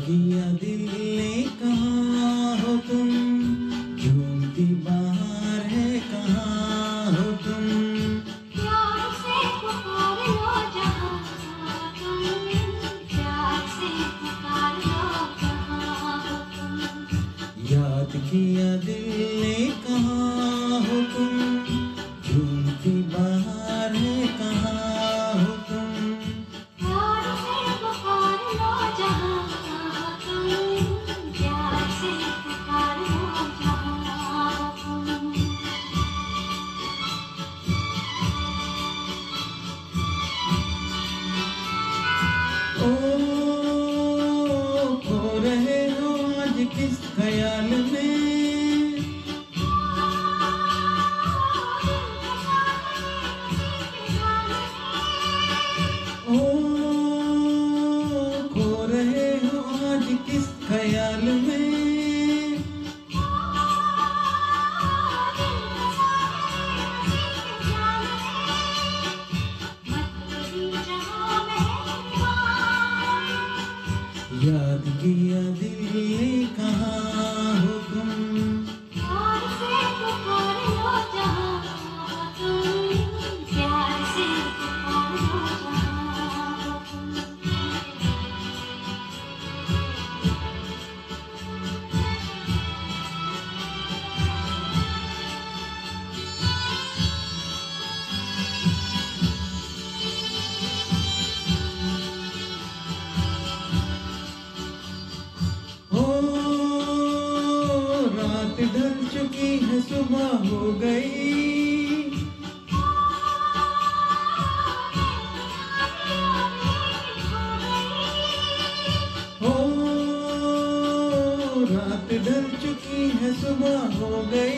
किया दिल ने कहाँ हो तुम, झूमती बाहर है कहाँ हो तुम। प्यार से पुकार लो जहाँ तुम, प्यार से पुकार लो जहाँ हो तुम। याद किया दिल ने कहाँ हो तुम, झूमती बाहर है कहाँ हो तुम। प्यार से पुकार लो जहाँ तुम, प्यार से पुकार लो जहाँ तुम। ओ खो रहे हो आज किस ख्याल में, ओ खो रहे हो आज किस ख्याल में। याद किया दिल ने कहाँ हो तुम, प्यार से पुकार लो जहाँ तुम, प्यार से पुकार लो जहाँ तुम। रात ढल चुकी है सुबह हो गई, हो रात ढल चुकी है सुबह हो गई।